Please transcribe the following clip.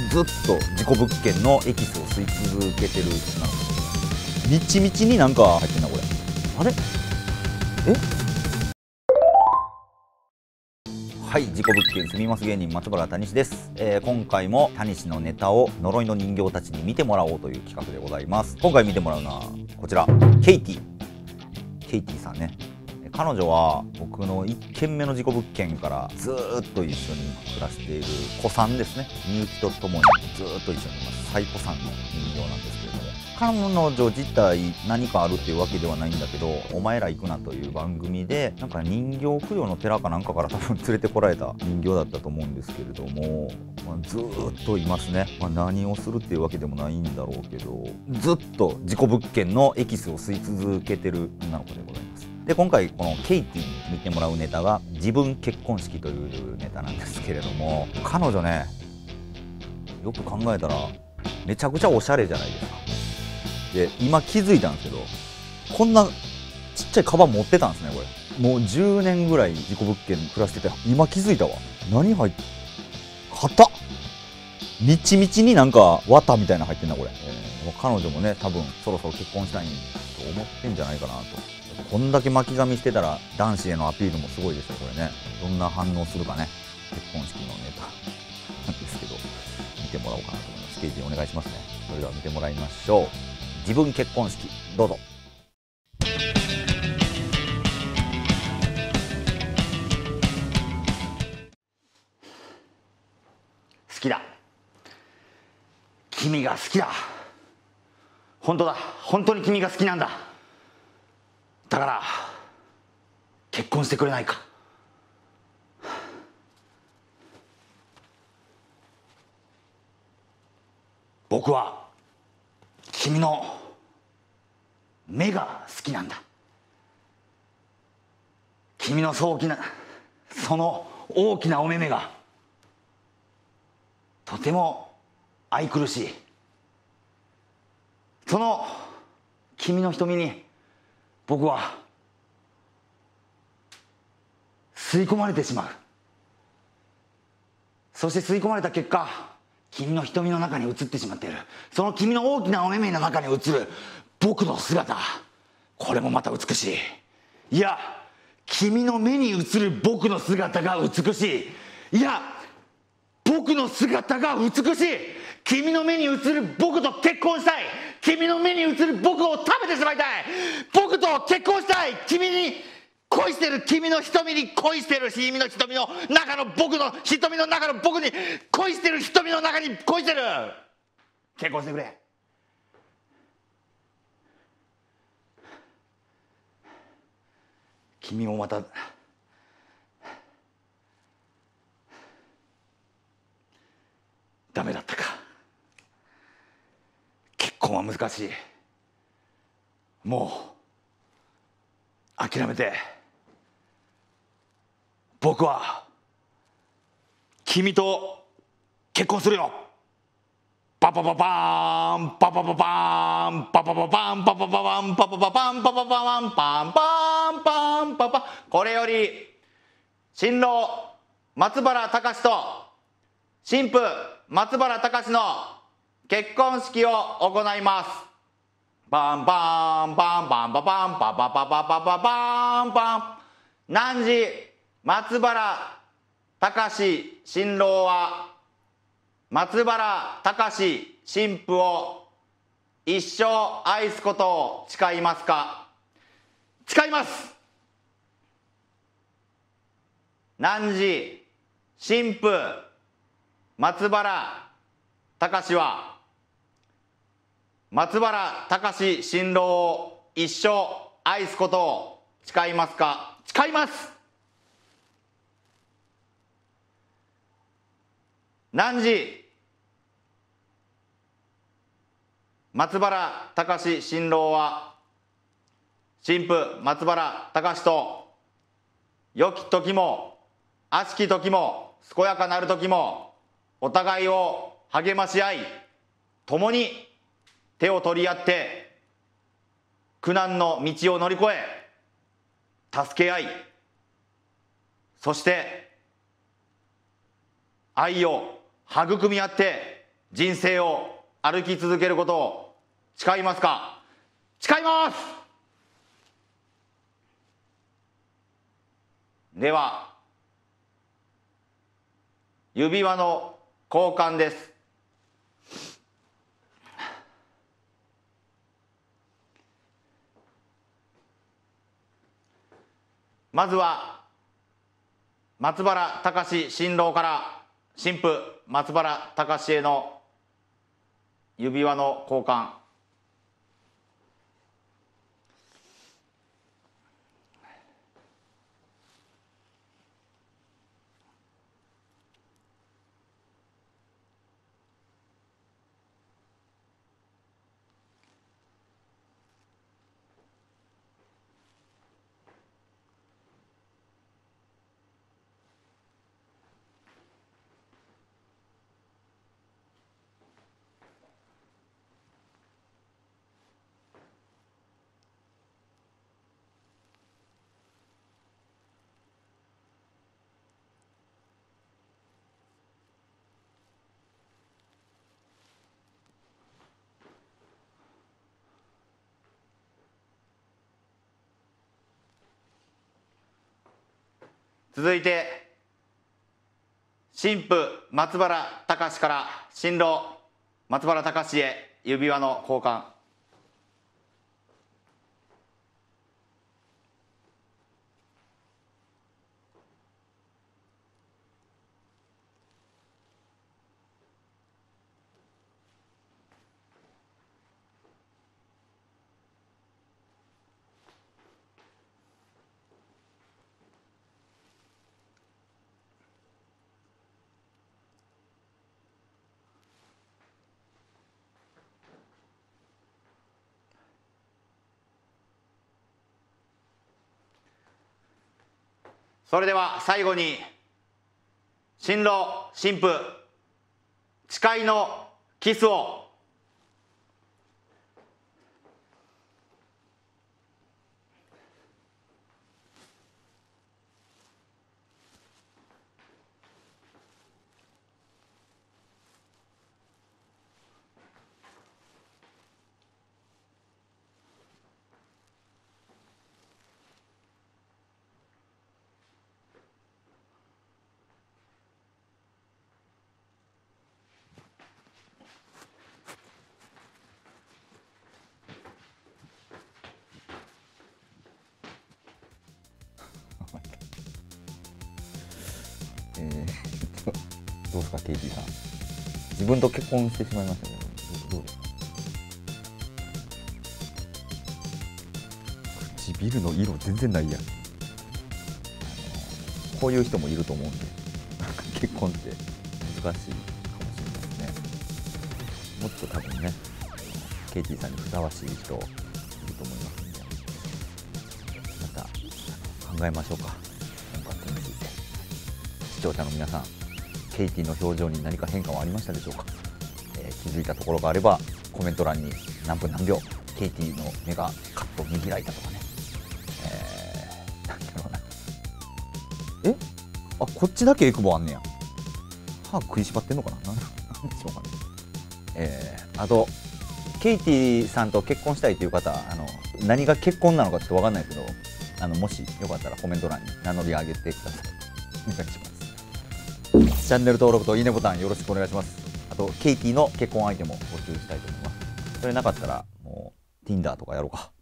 ずっと事故物件のエキスを吸い続けてるな。みちみちになんか入ってんなこれ。あれはい、事故物件住みます芸人松原谷志です。今回も谷志のネタを呪いの人形たちに見てもらおうという企画でございます。今回見てもらうのはこちら、ケイティさんね。彼女は僕の1軒目の事故物件からずーっと一緒に暮らしている子さんですね。みゆきとともにずーっと一緒にいます。サイコさんの人形なんですけれども、彼女自体何かあるっていうわけではないんだけど、お前ら行くなという番組でなんか人形供養の寺かなんかから多分連れてこられた人形だったと思うんですけれども、ずーっといますね。何をするっていうわけでもないんだろうけど、ずっと事故物件のエキスを吸い続けてる女の子でございます。で、今回このケイティに見てもらうネタが自分結婚式というネタなんですけれども、彼女ね、よく考えたらめちゃくちゃおしゃれじゃないですか。で、今気づいたんですけど、こんなちっちゃいカバン持ってたんですねこれ。もう10年ぐらい事故物件暮らしてて今気づいたわ。何入って硬っ、みちみちになんか綿みたいなの入ってんなこれ。彼女もね多分そろそろ結婚したいと思ってんじゃないかなと。こんだけ巻き髪してたら男子へのアピールもすごいですよこれね。どんな反応するかね。結婚式のネタなんですけど、見てもらおうかなと思います。ケイティお願いしますね。それでは見てもらいましょう。自分結婚式どうぞ。 好きだ。君が好きだ。本当だ。本当に君が好きなんだ。だから結婚してくれないか。僕は君の目が好きなんだ。君のその大きなお目目がとても愛くるしい。その君の瞳に僕は吸い込まれてしまう。そして吸い込まれた結果、君の瞳の中に映ってしまっている。その君の大きなお目目の中に映る僕の姿、これもまた美しい。いや、君の目に映る僕の姿が美しい。いや、僕の姿が美しい。君の目に映る僕と結婚したい。君の目に映る僕を食べてしまいたい。僕と結婚したい。君に恋してる。君の瞳に恋してる。君の瞳の中の僕の瞳の中の僕に恋してる。瞳の中に恋してる。結婚してくれ。君もまたダメだったか。結婚は難しい。もう諦めて。僕は君と結婚するよ。パパパパーンパパパパーンパパパパンパパパパンパパパパンパパパパンパンパンパンパパ。これより新郎松原隆と新婦松原隆の結婚式を行います。パンパンパンパンパパンパパパパパパパンパン。汝松原隆新郎は松原隆新婦を一生愛すことを誓いますか。誓います。汝新婦松原隆は松原隆新郎を一生愛すことを誓いますか。誓います。汝松原隆新郎は新婦松原隆と良き時も悪しき時も健やかなる時もお互いを励まし合い、共に手を取り合って苦難の道を乗り越え助け合い、そして愛を育み合って人生を歩き続けることを誓いますか？誓います。では指輪の交換です。まずは松原崇新郎から新婦松原崇への指輪の交換。続いて新婦松原崇から新郎松原崇へ指輪の交換。それでは最後に新郎新婦誓いのキスを。 どうですか、ケイティさん。自分と結婚してしまいましたね。どうですか。唇の色全然ないやん。こういう人もいると思うんで、なんか結婚って難しいかもしれないですね。もっと多分ね、ケイティさんにふさわしい人いると思いますので、また考えましょうか、婚活について。視聴者の皆さん、ケイティの表情に何か変化はありましたでしょうか。気づいたところがあればコメント欄に何分何秒ケイティの目がカッと見開いたとかね、なんだろうな、あ、こっちだけエクボあんねや。歯食いしばってんのかな、なんでしょうかね。あとケイティさんと結婚したいという方、何が結婚なのかちょっと分かんないですけど、もしよかったらコメント欄に名乗り上げてください。お願いします。チャンネル登録といいねボタンよろしくお願いします。あとケイティの結婚相手も募集したいと思います。それなかったらもう Tinder とかやろうか。